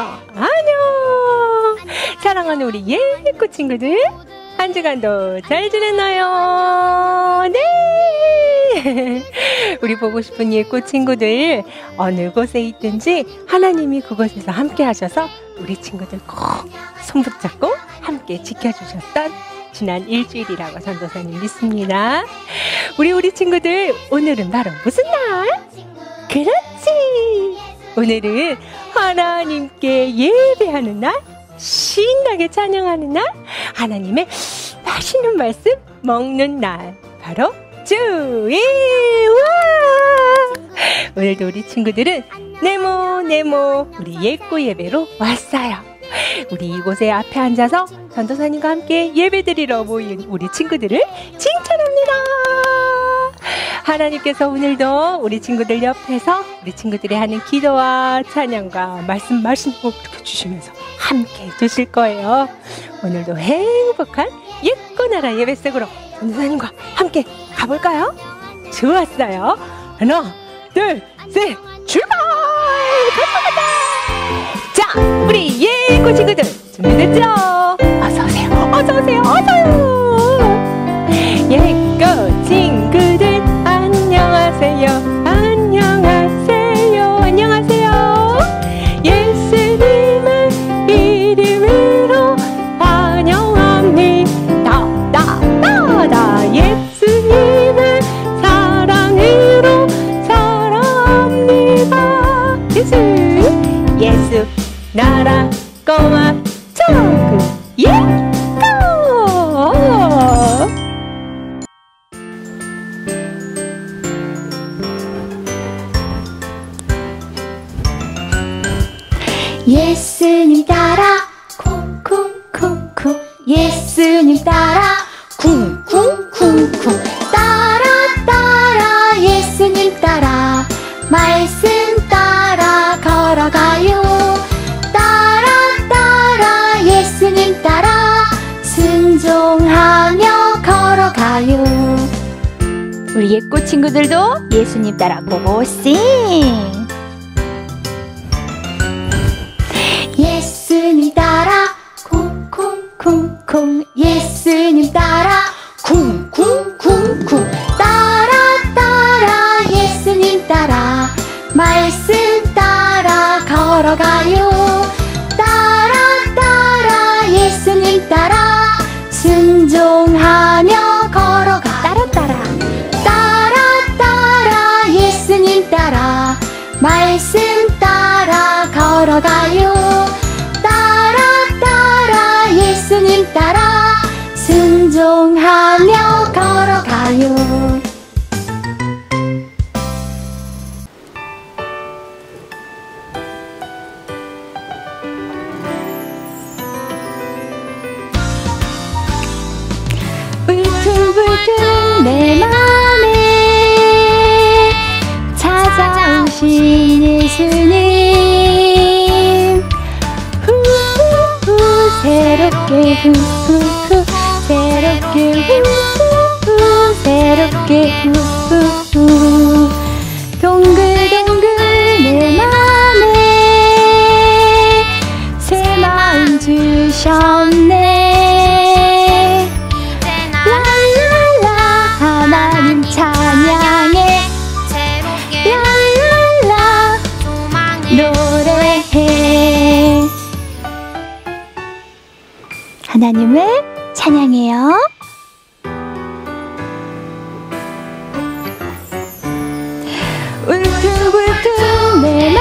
안녕. 사랑하는 우리 예쁘 친구들, 한 주간도 잘 지냈나요? 네. 우리 보고 싶은 예쁘 친구들, 어느 곳에 있든지 하나님이 그곳에서 함께 하셔서 우리 친구들 꼭 손붙잡고 함께 지켜주셨던 지난 일주일이라고 전도사님 믿습니다. 우리 친구들, 오늘은 바로 무슨 날? 그렇지, 오늘은 하나님께 예배하는 날, 신나게 찬양하는 날, 하나님의 맛있는 말씀 먹는 날, 바로 주일. 오늘도 우리 친구들은 네모 우리 예꼬 예배로 왔어요. 우리 이곳에 앞에 앉아서 전도사님과 함께 예배드리러 모인 우리 친구들을 칭찬합니다. 하나님께서 오늘도 우리 친구들 옆에서 우리 친구들이 하는 기도와 찬양과 말씀 꼭 주시면서 함께 해주실 거예요. 오늘도 행복한 예꼬 나라 예배 속으로 전도사님과 함께 가볼까요? 좋았어요. 하나, 둘, 셋, 출발! 가자! 자, 우리 예꼬 친구들 준비됐죠? 어서오세요, 어서오세요, 어서요! 예꼬 친구들 안녕하세요, 안녕하세요, 안녕하세요. 예수님의 이름으로 환영합니다. 예수님의 사랑으로 사랑합니다. 예수 나라 꼬마 천국 예꼬. 예수님 따라 쿵쿵쿵쿵, 예수님 따라 쿵쿵쿵쿵, 따라 예수님 따라 말씀 따라 걸어가요. 따라 예수님 따라 순종하며 걸어가요. 우리 예꼬 친구들도 예수님 따라 고고싱. 예수님 따라 쿵쿵쿵쿵, 예수님 따라 쿵쿵쿵쿵, 따라 예수님 따라 말씀 따라 걸어가요. 따라 예수님 따라 순종하며 걸어가. 따라 예수님 따라 말씀 따라 걸어가요. 따라 예수님 따라 순종하며 걸어가요. 울퉁불퉁 내 맘에 찾아오신 예수님, 후후후 새롭게 후후후 새롭게 후후후 새롭게 후후후, 동글동글 내 맘에 새 마음 주셨네. 하나님 찬양해, 랄랄라 노래해. 하나님을 찬양해요. 울퉁불퉁 내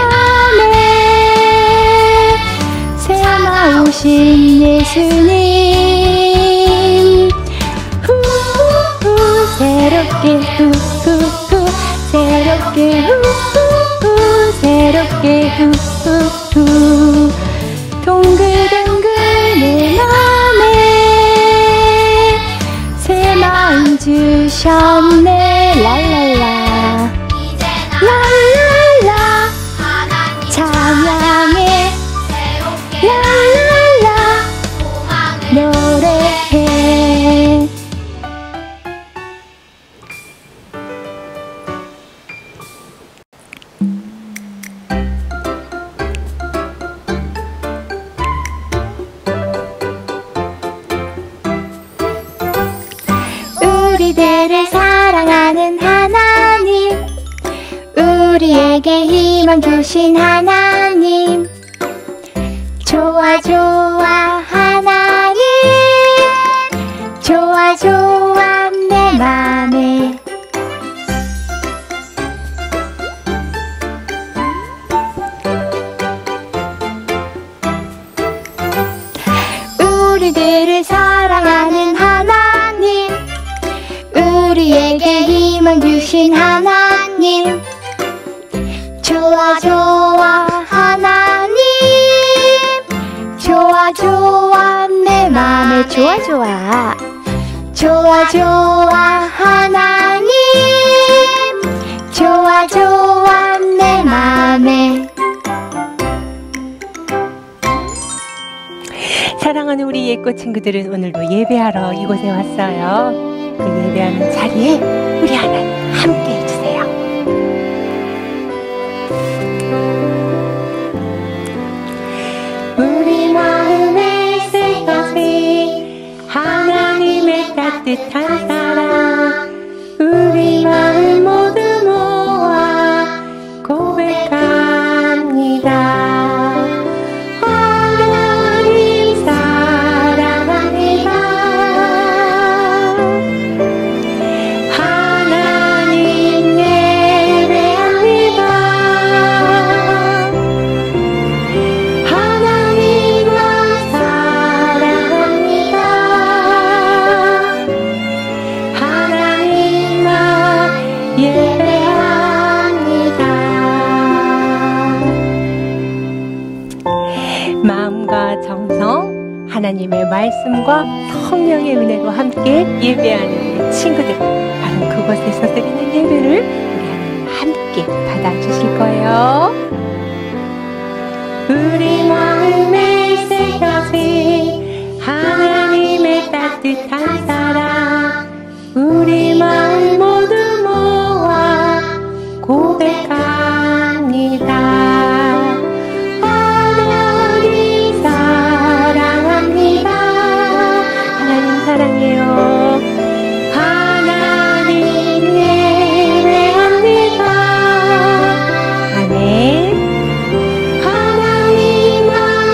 맘에 새 나오신 예수님, 새롭게 후후후 새롭게 후후후 새롭게 후후후, 동글동글 내 맘에 새 마음 주셨네. 랄랄라 랄랄라 찬양해, 랄랄라 노래해. 우리들을 사랑하는 하나님, 우리에게 희망 주신 하나님, 좋아 좋아 하나님, 좋아 좋아 내 맘에. 우리들을 사랑하는 하나님, 우리에게 희망 주신 하나님, 좋아 좋아 하나님, 좋아 좋아 내 맘에. 좋아 좋아, 좋아 좋아 하나님, 좋아 좋아 내 맘에. 사랑하는 우리 예꽃 친구들은 오늘도 예배하러 이곳에 왔어요. 그 예배하는 자리에 우리 하나님 함께 해주세요. 우리 마음에 새겨진 하나님의 따뜻한 사랑, 우리 마음 모두 모아 고백합니다. 마음과 정성, 하나님의 말씀과 성령의 은혜로 함께 예배하는 우리 친구들, 바로 그곳에서 드리는 예배를 우리 하나님 함께 받아주실 거예요. 우리 마음에 새겨진 하나님의 따뜻한 사랑, 우리 마음 모두 모아 고백합니다. 사랑해요. 하나님 예배합니다. 아멘. 하나님만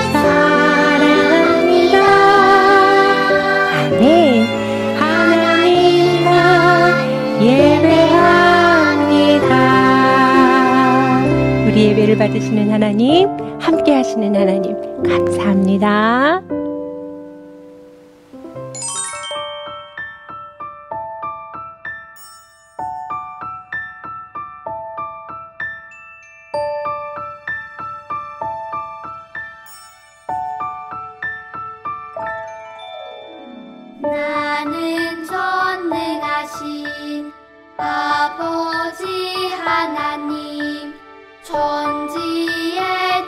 사랑합니다. 아멘. 하나님만 예배합니다. 우리 예배를 받으시는 하나님, 함께 하시는 하나님, 감사합니다. 나는 전능하신 아버지 하나님, 천지의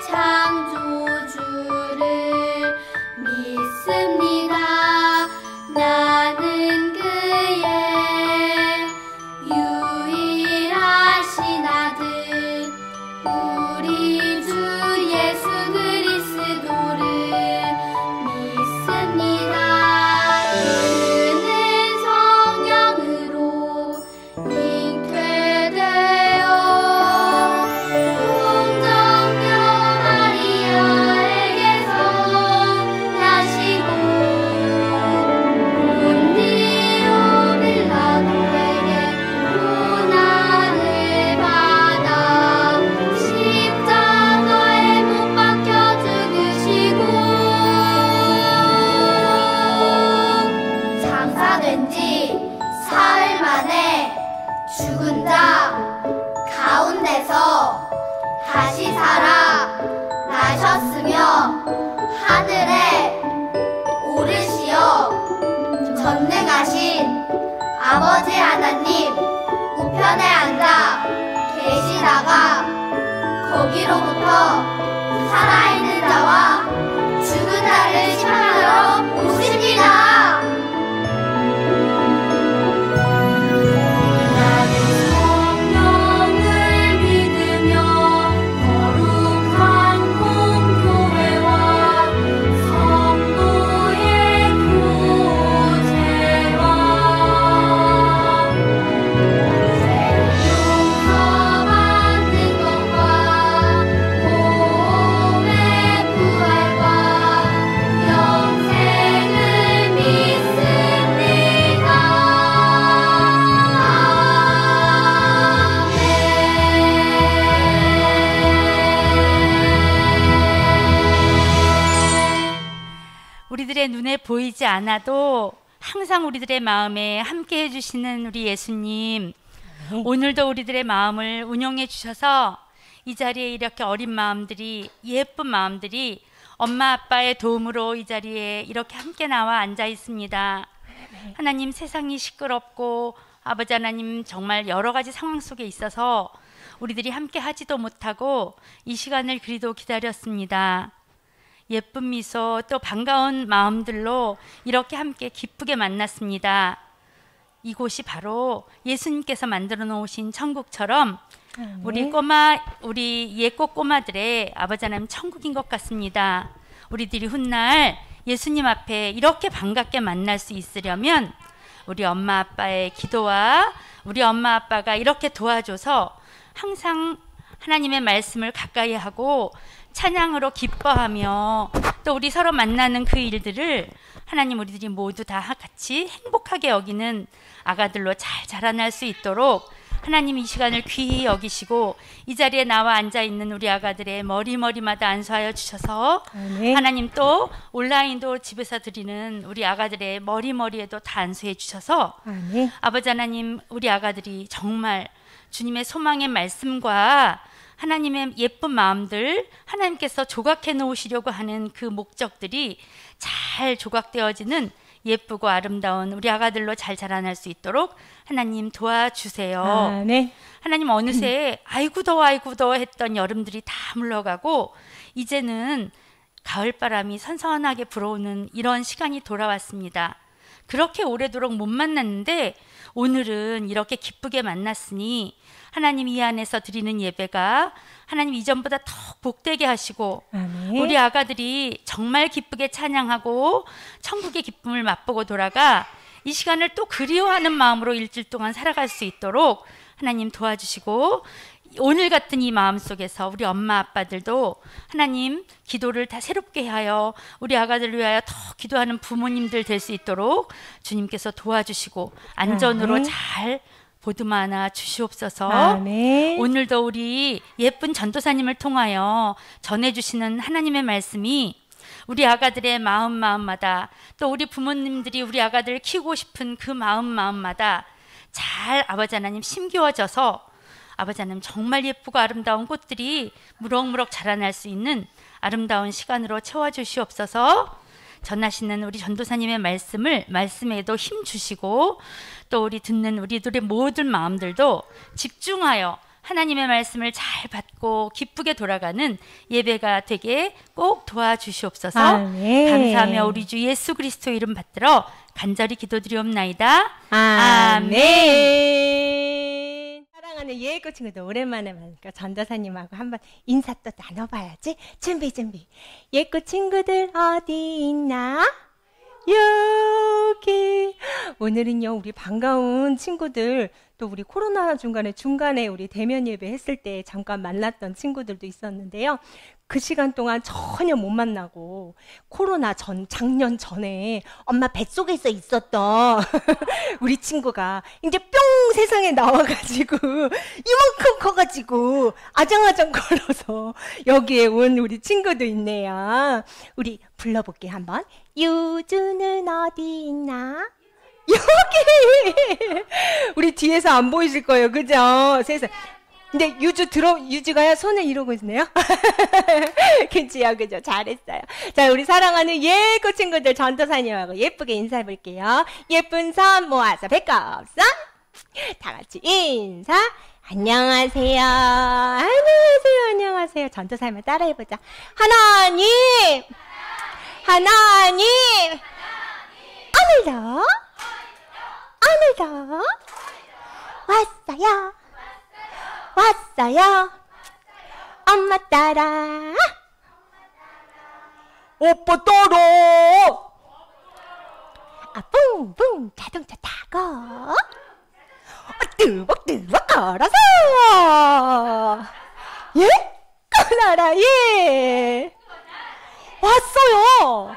창조주를 믿습니다. 나는 그의 유일하신 아들, 우리 주 예수 그리스도를 믿습니다. 죽은 자 가운데서 다시 살아 나셨으며 하늘에 오르시어 전능하신 아버지 하나님 우편에 앉아 계시다가 거기로부터 살아있는 자와 죽은 자를 심판하러 오십니다. 성령을 믿으며 거룩한 공교회와 우리들의 눈에 보이지 않아도 항상 우리들의 마음에 함께 해주시는 우리 예수님, 오늘도 우리들의 마음을 운용해 주셔서 이 자리에 이렇게 어린 마음들이, 예쁜 마음들이 엄마 아빠의 도움으로 이 자리에 이렇게 함께 나와 앉아 있습니다. 하나님, 세상이 시끄럽고 아버지 하나님 정말 여러 가지 상황 속에 있어서 우리들이 함께 하지도 못하고 이 시간을 그리도 기다렸습니다. 예쁜 미소 또 반가운 마음들로 이렇게 함께 기쁘게 만났습니다. 이곳이 바로 예수님께서 만들어 놓으신 천국처럼 우리 예꽃 꼬마들의 아버지 하나님 천국인 것 같습니다. 우리들이 훗날 예수님 앞에 이렇게 반갑게 만날 수 있으려면 우리 엄마 아빠의 기도와 우리 엄마 아빠가 이렇게 도와줘서 항상 하나님의 말씀을 가까이 하고 찬양으로 기뻐하며 또 우리 서로 만나는 그 일들을 하나님 우리들이 모두 다 같이 행복하게 여기는 아가들로 잘 자라날 수 있도록 하나님 이 시간을 귀히 여기시고 이 자리에 나와 앉아있는 우리 아가들의 머리마다 안수하여 주셔서 하나님 또 온라인도 집에서 드리는 우리 아가들의 머리에도 다 안수해 주셔서 아버지 하나님 우리 아가들이 정말 주님의 소망의 말씀과 하나님의 예쁜 마음들, 하나님께서 조각해 놓으시려고 하는 그 목적들이 잘 조각되어지는 예쁘고 아름다운 우리 아가들로 잘 자라날 수 있도록 하나님 도와주세요. 하나님 어느새 아이고 더워 했던 여름들이 다 물러가고 이제는 가을바람이 선선하게 불어오는 이런 시간이 돌아왔습니다. 그렇게 오래도록 못 만났는데 오늘은 이렇게 기쁘게 만났으니 하나님 이 안에서 드리는 예배가 하나님 이전보다 더 복되게 하시고 우리 아가들이 정말 기쁘게 찬양하고 천국의 기쁨을 맛보고 돌아가 이 시간을 또 그리워하는 마음으로 일주일 동안 살아갈 수 있도록 하나님 도와주시고 오늘 같은 이 마음 속에서 우리 엄마 아빠들도 하나님 기도를 다 새롭게 하여 우리 아가들을 위하여 더 기도하는 부모님들 될 수 있도록 주님께서 도와주시고 안전으로 잘 보듬어나 주시옵소서. 오늘도 우리 예쁜 전도사님을 통하여 전해주시는 하나님의 말씀이 우리 아가들의 마음마다 또 우리 부모님들이 우리 아가들을 키우고 싶은 그 마음마다 잘 아버지 하나님 심기워져서 아버지 하나님 정말 예쁘고 아름다운 꽃들이 무럭무럭 자라날 수 있는 아름다운 시간으로 채워주시옵소서. 전하시는 우리 전도사님의 말씀에도 힘 주시고 또 우리 듣는 우리들의 모든 마음들도 집중하여 하나님의 말씀을 잘 받고 기쁘게 돌아가는 예배가 되게 꼭 도와주시옵소서. 감사하며 우리 주 예수 그리스도 이름 받들어 간절히 기도드리옵나이다. 아멘. 사랑하는 예꽃 친구들 오랜만에 만나니까 전도사님하고 한번 인사 또 나눠봐야지. 준비. 예꽃 친구들 어디 있나? 여기. 오늘은요 우리 반가운 친구들 또 우리 코로나 중간에 우리 대면 예배 했을 때 잠깐 만났던 친구들도 있었는데요. 그 시간 동안 전혀 못 만나고 코로나 작년 전에 엄마 뱃속에서 있었던 우리 친구가 이제 뿅 세상에 나와가지고 이만큼 커가지고 아장아장 걸어서 여기에 온 우리 친구도 있네요. 우리 불러볼게 한번. 유주는 어디 있나? 여기! 우리 뒤에서 안 보이실 거예요. 그죠? 세상. 근데 유주가요? 손을 이러고 있네요. 그치요? 그죠? 잘했어요. 자, 우리 사랑하는 예꽃 친구들 전도사님하고 예쁘게 인사해 볼게요. 예쁜 손 모아서 배꼽선. 다 같이 인사. 안녕하세요. 안녕하세요. 전도사님을 따라해보자. 하나님. 오늘도 왔어요. 엄마 따라. 오빠 따라. 뿡뿡 자동차 타고 뚜벅뚜벅 걸어서 예? 꺼나라 예. 왔어요.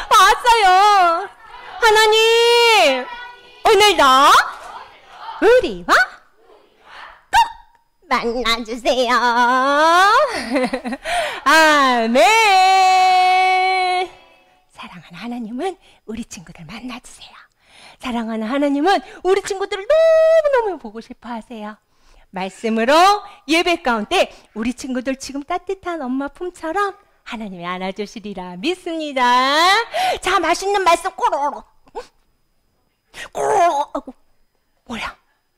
하나님 오늘도 우리와 꼭 만나주세요. 아멘. 사랑하는 사랑하는 하나님은 우리 친구들 만나주세요. 사랑하는 하나님은 우리 친구들을 너무너무 보고 싶어 하세요. 말씀으로 예배 가운데 우리 친구들 지금 따뜻한 엄마 품처럼 하나님이 안아주시리라 믿습니다. 자, 맛있는 말씀 꼬로로 꼬로로. 뭐야?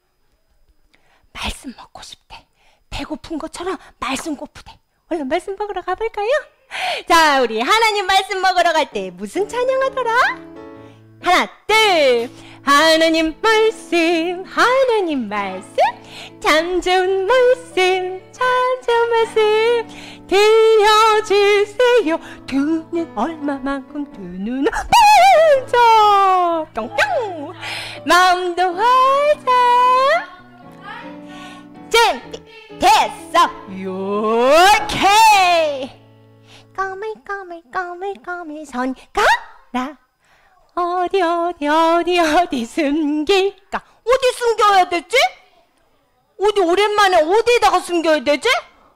말씀 먹고 싶대. 배고픈 것처럼 말씀 고프대. 얼른 말씀 먹으러 가볼까요? 자, 우리 하나님 말씀 먹으러 갈 때 무슨 찬양하더라? 하나, 둘. 하나님 말씀, 하나님 말씀, 참 좋은 말씀, 참 좋은 말씀 들려주세요. 두 눈 얼마만큼, 두 눈 반짝 뿅뿅. 마음도 활짝. 준비됐어. 오케이. 까물까물까물까물 손가락 어디 숨길까? 어디 숨겨야 되지? 어디 오랜만에 어디에다가 숨겨야 되지?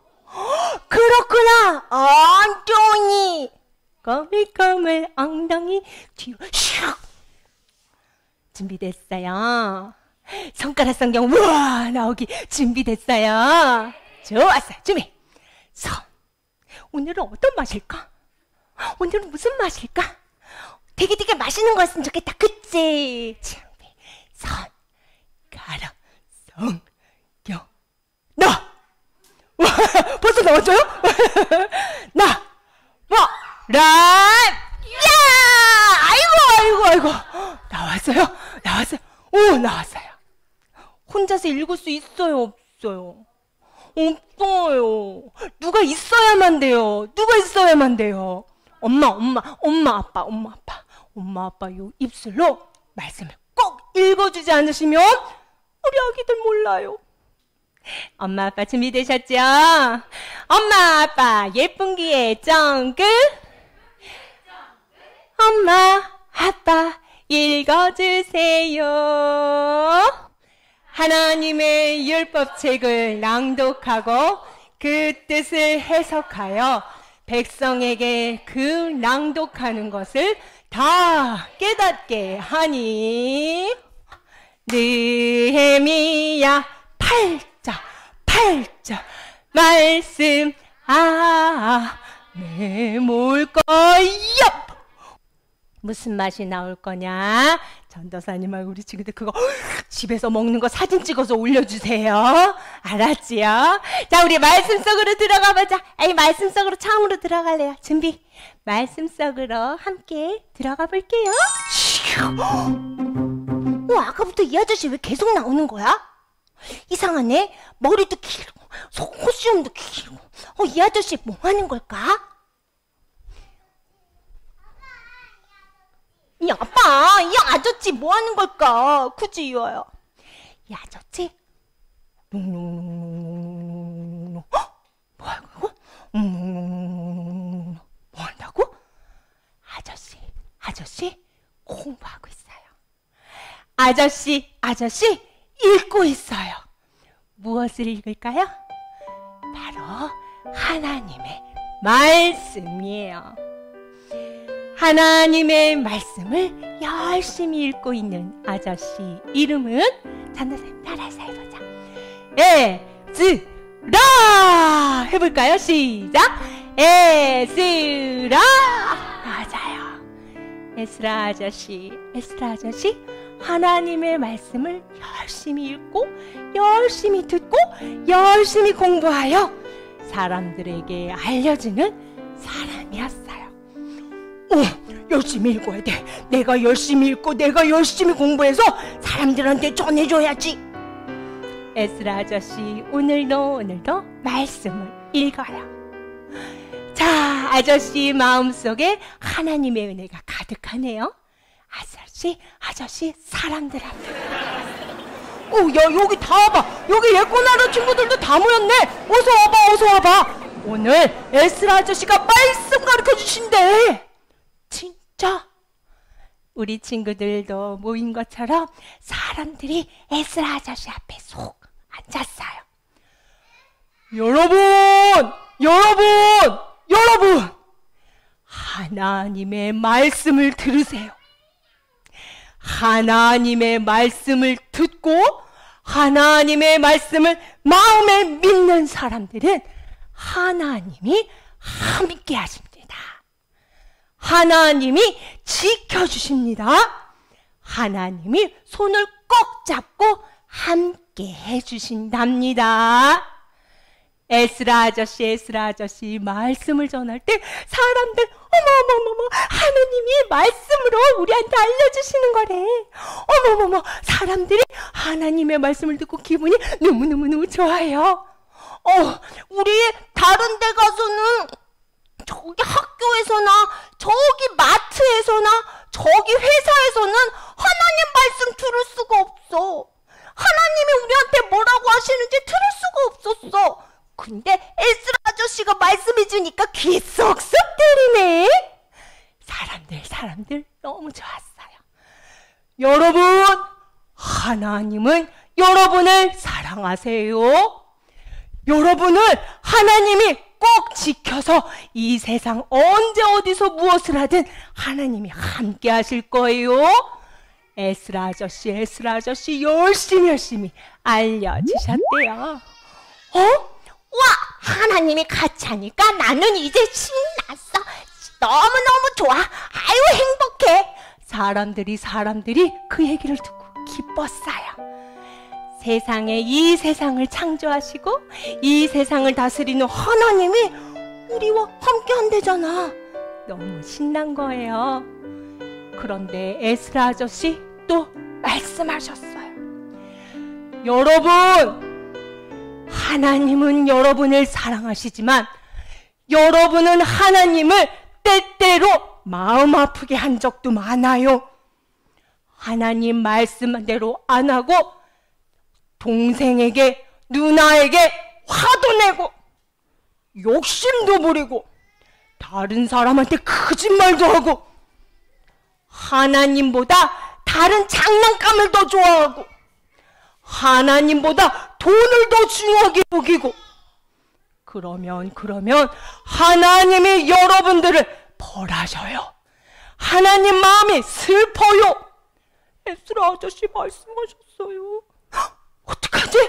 그렇구나. 엉덩이. 까물까물 엉덩이 뒤로 슉. 준비됐어요. 손가락 성경 우와 나오기 준비됐어요. 좋았어요. 준비. 손. 오늘은 어떤 맛일까? 오늘은 무슨 맛일까? 되게 맛있는 거였으면 좋겠다. 그치? 준비. 손가락 성경 나! 와, 벌써 나왔어요? 나! 뭐! 란! 야! 아이고! 나왔어요? 오, 나왔어요. 혼자서 읽을 수 있어요? 없어요? 없어요. 누가 있어야만 돼요. 엄마, 아빠 요 입술로 말씀을 꼭 읽어주지 않으시면 우리 아기들 몰라요. 엄마, 아빠 준비되셨죠? 엄마, 아빠 예쁜 귀에 쫑긋. 엄마, 아빠 읽어주세요. 하나님의 율법책을 낭독하고 그 뜻을 해석하여 백성에게 그 낭독하는 것을 다 깨닫게 하니. 느헤미야 8장 말씀 메모일 거야. 무슨 맛이 나올 거냐? 전도사님하고 우리 친구들 그거 집에서 먹는 거 사진 찍어서 올려주세요. 알았지요? 자, 우리 말씀 속으로 들어가 보자. 말씀 속으로 처음으로 들어갈래요. 준비. 말씀 속으로 함께 들어가 볼게요. 아까부터 이 아저씨 왜 계속 나오는 거야? 이상하네. 머리도 길고 코수염도 길고. 이 아저씨 뭐 하는 걸까? 이 아빠, 이 아저씨 뭐 하는 걸까? 그치, 이와요. 이 아저씨? 뭐 하고? 뭐 한다고? 아저씨 공부하고 있어요. 아저씨 읽고 있어요. 무엇을 읽을까요? 바로 하나님의 말씀이에요. 하나님의 말씀을 열심히 읽고 있는 아저씨 이름은 전도사님 따라서 해보자. 에스라 해볼까요? 시작. 에스라. 맞아요. 에스라 아저씨 하나님의 말씀을 열심히 읽고 열심히 듣고 열심히 공부하여 사람들에게 알려주는 사람이었어요. 열심히 읽어야 돼. 내가 열심히 읽고 내가 열심히 공부해서 사람들한테 전해줘야지. 에스라 아저씨 오늘도 말씀을 읽어요. 자, 아저씨 마음속에 하나님의 은혜가 가득하네요. 아저씨 사람들한테 야, 여기 다 와봐. 여기 예꼬나라 친구들도 다 모였네. 어서 와봐. 오늘 에스라 아저씨가 말씀 가르쳐 주신대. 진짜? 우리 친구들도 모인 것처럼 사람들이 에스라 아저씨 앞에 속 앉았어요. 여러분! 하나님의 말씀을 들으세요. 하나님의 말씀을 듣고 하나님의 말씀을 마음에 믿는 사람들은 하나님이 함께 하십니다. 하나님이 지켜주십니다. 하나님이 손을 꼭 잡고 함께 해주신답니다. 에스라 아저씨 말씀을 전할 때 사람들 어머머머머 하나님이 말씀으로 우리한테 알려주시는 거래. 어머머머 사람들이 하나님의 말씀을 듣고 기분이 너무너무 좋아요. 우리 다른 데 가서는 저기 학교에서나 저기 마트에서나 저기 회사에서는 하나님 말씀 들을 수가 없어. 하나님이 우리한테 뭐라고 하시는지 들을 수가 없었어. 근데 에스라 아저씨가 말씀해주니까 귀에 쏙쏙 들리네. 사람들 너무 좋았어요. 여러분, 하나님은 여러분을 사랑하세요. 여러분을 하나님이 꼭 지켜서 이 세상 언제 어디서 무엇을 하든 하나님이 함께 하실 거예요. 에스라 아저씨 열심히 알려주셨대요. 와, 하나님이 같이 하니까 나는 이제 신났어. 너무너무 좋아. 아유, 행복해. 사람들이 그 얘기를 듣고 기뻤어요. 이 세상을 창조하시고 이 세상을 다스리는 하나님이 우리와 함께 한대잖아. 너무 신난 거예요. 그런데 에스라 아저씨 또 말씀하셨어요. 여러분, 하나님은 여러분을 사랑하시지만 여러분은 하나님을 때때로 마음 아프게 한 적도 많아요. 하나님 말씀대로 안 하고 동생에게, 누나에게 화도 내고 욕심도 부리고 다른 사람한테 거짓말도 하고 하나님보다 다른 장난감을 더 좋아하고 하나님보다 돈을 더 중요하게 여기고 그러면 하나님이 여러분들을 벌하셔요. 하나님 마음이 슬퍼요. 에스라 아저씨 말씀하셨어요. 어떡하지?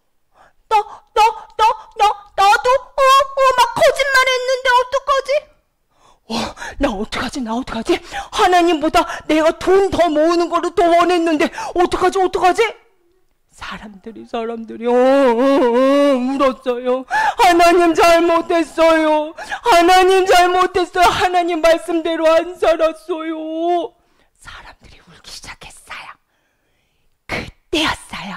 나도 막 거짓말 했는데 어떡하지? 나 어떡하지? 하나님보다 내가 돈 더 모으는 거를 더 원했는데 어떡하지? 사람들이 울었어요. 하나님 잘못했어요. 하나님 말씀대로 안 살았어요. 사람들이 울기 시작했어요. 그때였어요.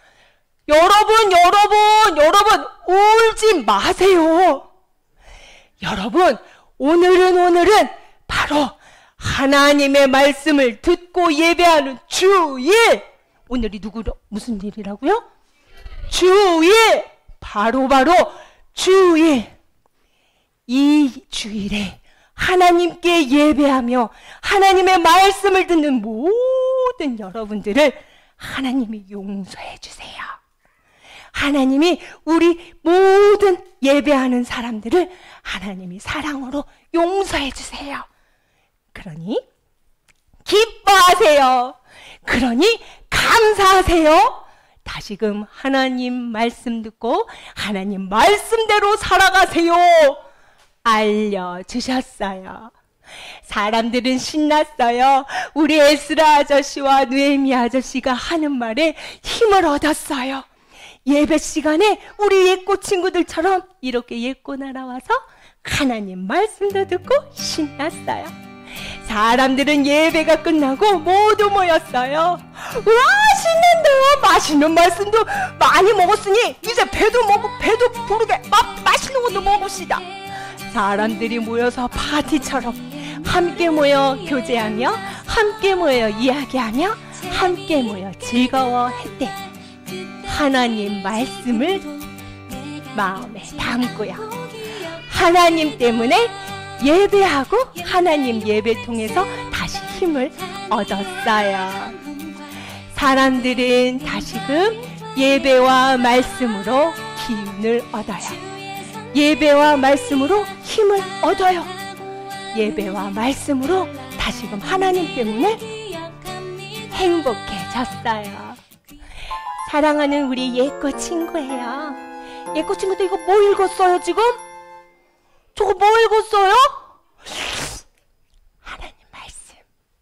여러분 울지 마세요. 여러분, 오늘은 바로 하나님의 말씀을 듣고 예배하는 주일. 오늘이 무슨 일이라고요? 주일! 바로 주일! 이 주일에 하나님께 예배하며 하나님의 말씀을 듣는 모든 여러분들을 하나님이 용서해 주세요. 하나님이 우리 모든 예배하는 사람들을 하나님이 사랑으로 용서해 주세요. 그러니 기뻐하세요. 그러니 감사하세요. 다시금 하나님 말씀 듣고 하나님 말씀대로 살아가세요. 알려주셨어요. 사람들은 신났어요. 우리 에스라 아저씨와 느헤미야 아저씨가 하는 말에 힘을 얻었어요. 예배 시간에 우리 예꼬 친구들처럼 이렇게 예꼬 나라와서 하나님 말씀도 듣고 신났어요. 사람들은 예배가 끝나고 모두 모였어요. 와, 신난다. 맛있는 말씀도 많이 먹었으니 이제 배도 부르게 맛있는 것도 먹읍시다. 사람들이 모여서 파티처럼 함께 모여 교제하며 함께 모여 이야기하며 함께 모여 즐거워했대. 하나님 말씀을 마음에 담고요. 하나님 때문에 예배하고 하나님 예배 통해서 다시 힘을 얻었어요. 사람들은 다시금 예배와 말씀으로 기운을 얻어요. 예배와 말씀으로 힘을 얻어요. 예배와 말씀으로 다시금 하나님 때문에 행복해졌어요. 사랑하는 우리 예꼬 친구예요. 예꼬 친구들 이거 뭐 읽었어요 지금? 저거 뭐 읽었어요? 하나님 말씀.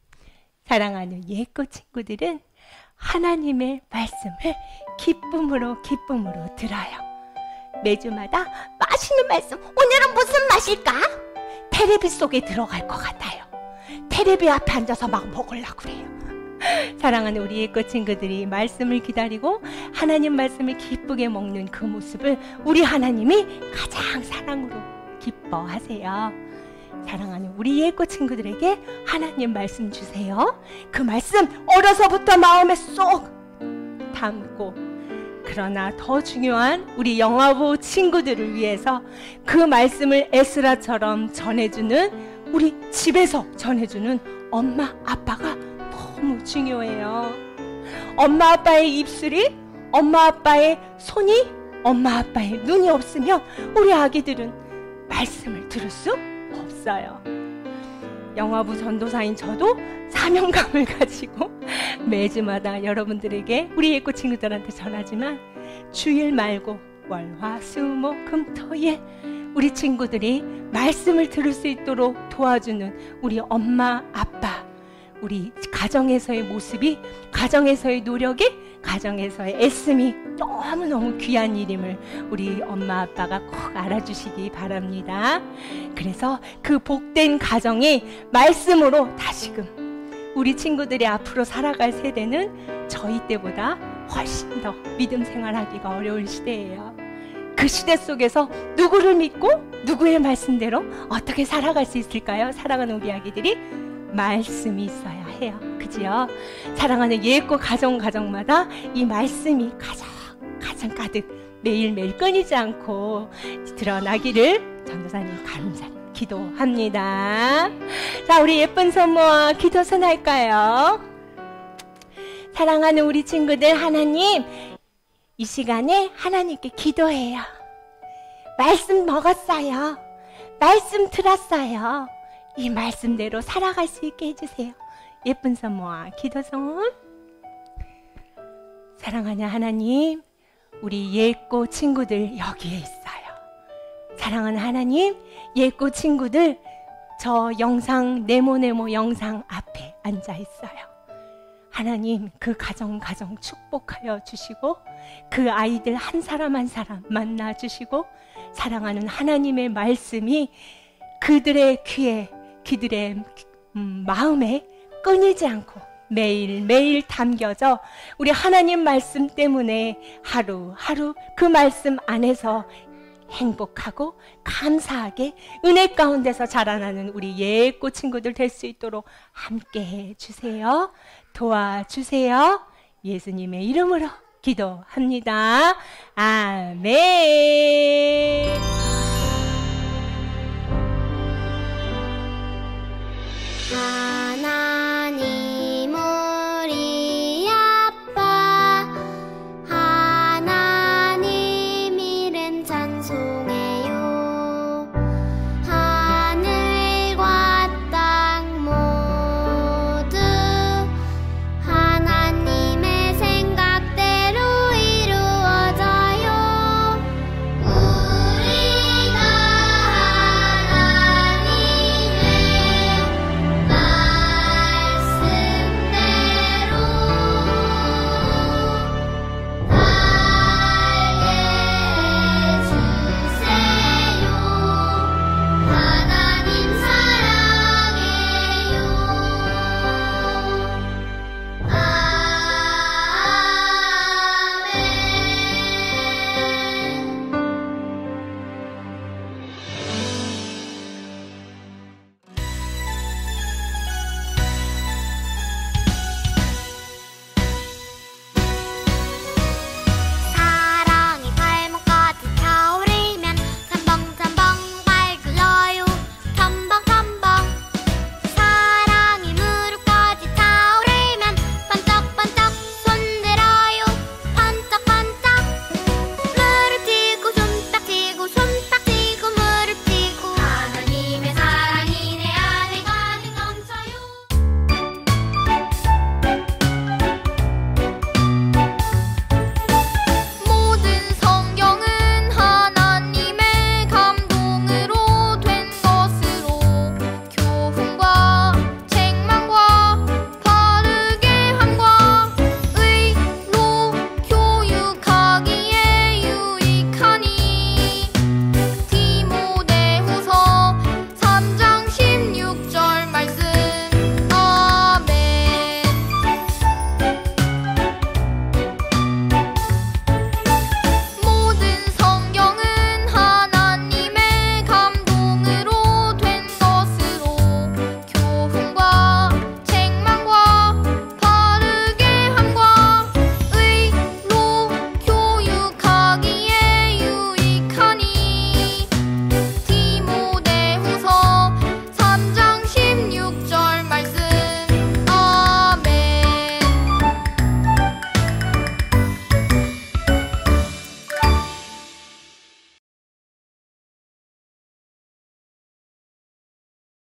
사랑하는 예꼬 친구들은 하나님의 말씀을 기쁨으로 들어요. 매주마다 맛있는 말씀, 오늘은 무슨 맛일까? 테레비 속에 들어갈 것 같아요. 테레비 앞에 앉아서 막 먹으려고 그래요. 사랑하는 우리 예꼬 친구들이 말씀을 기다리고 하나님 말씀을 기쁘게 먹는 그 모습을 우리 하나님이 가장 사랑으로 기뻐하세요. 사랑하는 우리 예꼬 친구들에게 하나님 말씀 주세요. 그 말씀 어려서부터 마음에 쏙 담고, 그러나 더 중요한 우리 영화부 친구들을 위해서 그 말씀을 에스라처럼 전해주는, 우리 집에서 전해주는 엄마 아빠가 너무 중요해요. 엄마 아빠의 입술이, 엄마 아빠의 손이, 엄마 아빠의 눈이 없으면 우리 아기들은 말씀을 들을 수 없어요. 영화부 전도사인 저도 사명감을 가지고 매주마다 여러분들에게, 우리 예꼬 친구들한테 전하지만, 주일 말고 월, 화, 수, 목, 금, 토, 일 우리 친구들이 말씀을 들을 수 있도록 도와주는 우리 엄마, 아빠, 우리 가정에서의 모습이, 가정에서의 노력이, 가정에서의 애씀이 너무너무 귀한 일임을 우리 엄마 아빠가 꼭 알아주시기 바랍니다. 그래서 그 복된 가정이 말씀으로 다시금 우리 친구들이 앞으로 살아갈 세대는 저희 때보다 훨씬 더 믿음 생활하기가 어려울 시대예요. 그 시대 속에서 누구를 믿고 누구의 말씀대로 어떻게 살아갈 수 있을까요? 사랑하는 우리 아기들이 말씀이 있어야 해요. 그지요? 사랑하는 예꼬 가정마다 이 말씀이 가장 가득 매일매일 끊이지 않고 드러나기를 전도사님 간절히 기도합니다. 자, 우리 예쁜 손 모아 기도 손할까요? 사랑하는 우리 친구들, 하나님, 이 시간에 하나님께 기도해요. 말씀 먹었어요. 말씀 들었어요. 이 말씀대로 살아갈 수 있게 해주세요. 예쁜 손 모아 기도손. 사랑하는 하나님, 우리 예꼬 친구들 여기에 있어요. 사랑하는 하나님, 예꼬 친구들 저 영상, 네모네모 영상 앞에 앉아 있어요. 하나님, 그 가정 축복하여 주시고, 그 아이들 한 사람 한 사람 만나 주시고, 사랑하는 하나님의 말씀이 그들의 귀에, 그들의 마음에 끊이지 않고 매일매일 담겨져 우리 하나님 말씀 때문에 하루하루 그 말씀 안에서 행복하고 감사하게 은혜 가운데서 자라나는 우리 예꼬 친구들 될 수 있도록 함께해 주세요. 도와주세요. 예수님의 이름으로 기도합니다. 아멘.